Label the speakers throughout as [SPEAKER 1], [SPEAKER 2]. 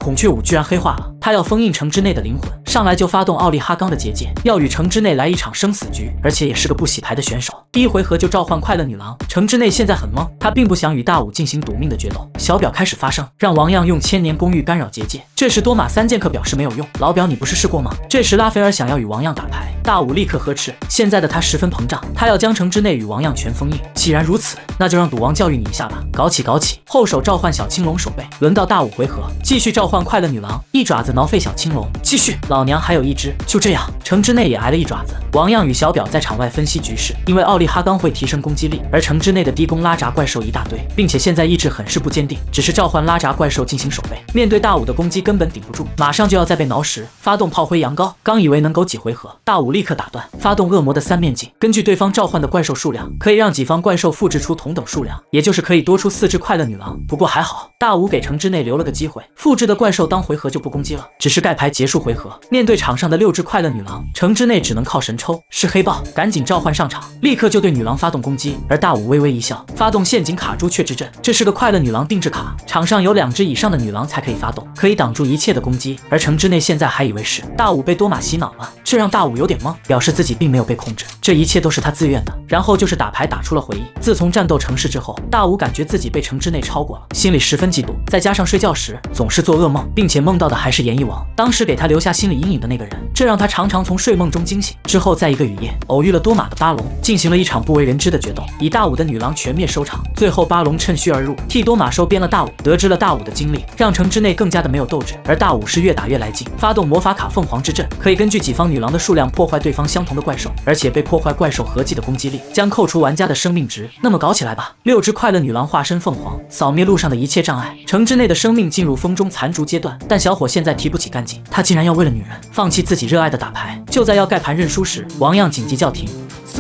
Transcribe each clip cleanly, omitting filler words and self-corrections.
[SPEAKER 1] 孔雀舞居然黑化了，他要封印城之内的灵魂，上来就发动奥利哈刚的结界，要与城之内来一场生死局，而且也是个不洗牌的选手。第一回合就召唤快乐女郎，城之内现在很懵，他并不想与大武进行赌命的决斗。小表开始发声，让王样用千年公寓干扰结界。这时多玛3剑客表示没有用，老表你不是试过吗？这时拉斐尔想要与王样打牌，大武立刻呵斥。现在的他十分膨胀，他要将城之内与王样全封印。既然如此，那就让赌王教育你一下吧。搞起搞起，后手召唤小青龙守备，轮到大武回合，继续召唤快乐女郎，一爪子挠废小青龙，继续，老娘还有一只。就这样，城之内也挨了一爪子。王样与小表在场外分析局势，因为奥利哈刚会提升攻击力，而城之内的低攻拉闸怪兽一大堆，并且现在意志很是不坚定，只是召唤拉闸怪兽进行守备。面对大武的攻击根本顶不住，马上就要再被挠实，发动炮灰羊羔，刚以为能苟几回合，大武立刻打断，发动恶魔的3面镜，根据对方召唤的怪兽数量，可以让己方怪兽复制出同等数量，也就是可以多出4只快乐女郎。不过还好，大武给城之内留了个机会，复制的怪兽当回合就不攻击了，只是盖牌结束回合。面对场上的6只快乐女郎，城之内只能靠神抽，是黑豹，赶紧召唤上场，立刻就对女郎发动攻击。而大武微微一笑，发动陷阱卡朱雀之阵，这是个快乐女郎定制卡，场上有2只以上的女郎才可以发动，可以挡住一切的攻击。而城之内现在还以为是大武被多玛洗脑了，这让大武有点懵，表示自己并没有被控制，这一切都是他自愿的。然后就是打牌打出了回忆，自从战斗城市之后，大武感觉自己被城之内超过了，心里十分嫉妒，再加上睡觉时总是做噩梦，并且梦到的还是阎翼王，当时给他留下心理阴影的那个人，这让他常常从睡梦中惊醒。之后在一个雨夜偶遇了多玛的巴龙，进行了一场不为人知的决斗，以大武的女郎全灭收场。最后巴龙趁虚而入，替多玛收编了大武。得知了大武的经历，让城之内更加的没有斗志，而大武是越打越来劲，发动魔法卡凤凰之阵，可以根据己方女郎的数量破坏对方相同的怪兽，而且被破坏怪兽合计的攻击力将扣除玩家的生命值。那么搞起来吧，6只快乐女郎化身凤凰，扫灭路上的一切障碍，城之内的生命进入风中残烛阶段。但小伙现在提不起干劲，他竟然要为了女人放弃自己热爱的打牌。就在要盖盘认输时，王样紧急叫停。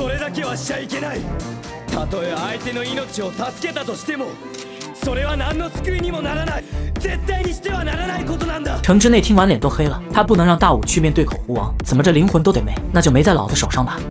[SPEAKER 1] たとえ相手の命を助けたとしても、それは何の救いにもならない。絶対にしてはならないことなんだ。城之内听完脸都黑了，他不能让大武去面对口胡王，怎么这灵魂都得没，那就没在老子手上吧。